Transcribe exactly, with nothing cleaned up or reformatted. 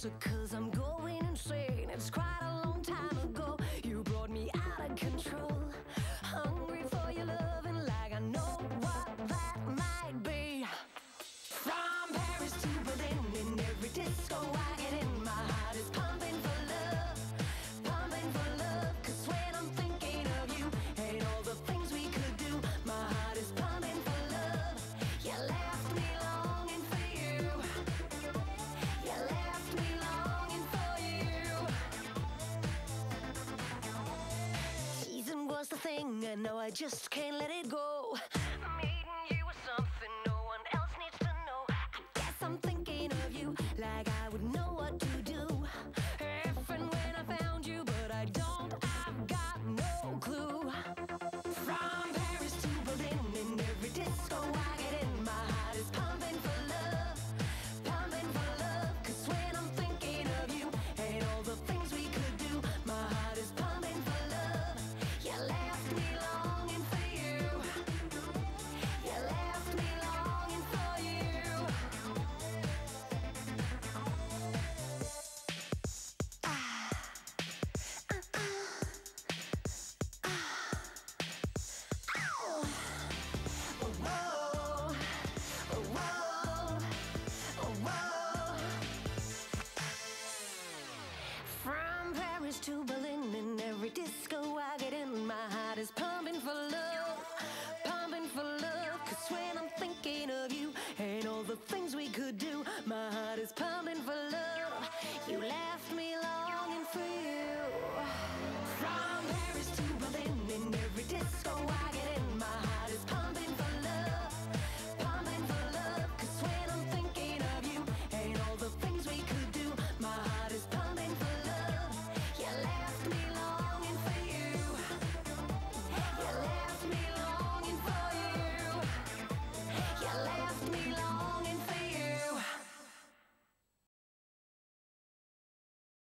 closer, cause I'm going insane. It's quite a long time ago. You brought me out of control. Hungry for your loving like I know what that might be. From Paris to Berlin, in every disco I get in, my heart is pumping for love, pumping for love. Cause when I'm thinking of you and all the things we could do, my heart is pumping for love. You left me longing for you. You left me longing for you. Season was the thing, and now I just can't let it go. Meeting you was something no one else needs to know. I guess I'm thinking of you like I would know what to do if and when I found you, but I don't, I've got no clue. From Paris to Berlin, in every disco I get in, my heart is pumping for love, pumping for love. Cause when I'm thinking of you and all the things we could do, my heart is pumping for love. You left me longing for you. You left me longing for you. Ah, uh, uh, ah, ow. Oh, whoa, oh, whoa, oh, whoa. From Paris to Berlin, in every disco I get in, my heart is pumping for love, pumping for love. Cause when I'm